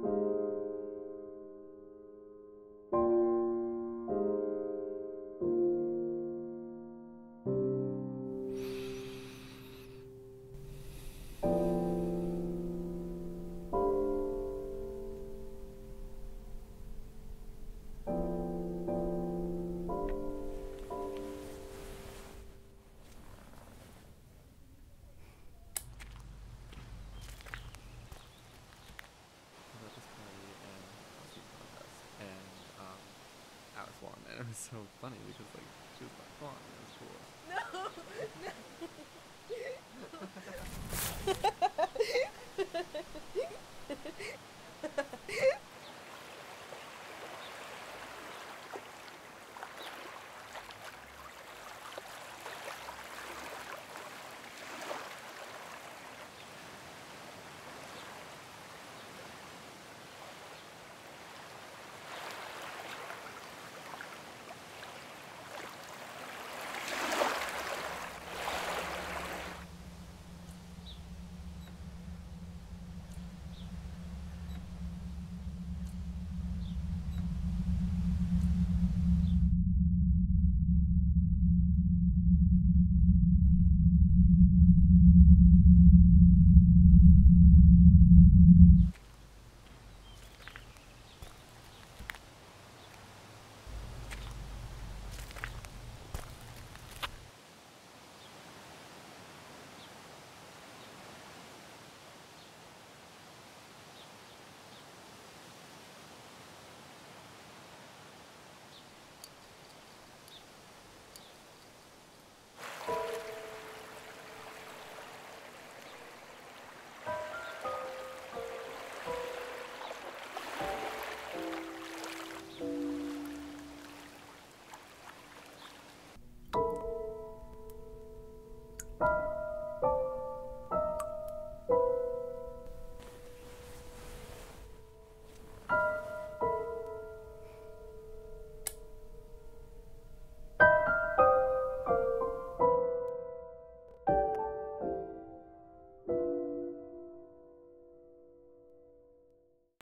About this party and costume contest, and I was one, and it was so funny because like she was Black Swan, and it was cool. No, no.